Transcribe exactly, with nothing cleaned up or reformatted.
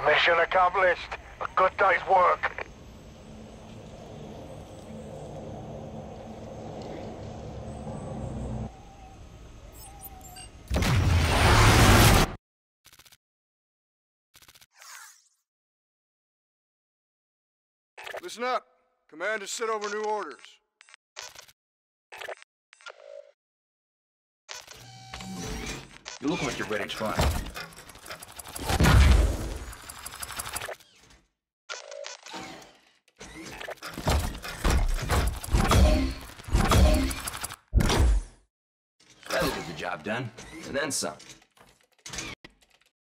Mission accomplished. A good day's work. Listen up. Command has sent over new orders. You look like you're ready to fight. That'll get the job done, and then some.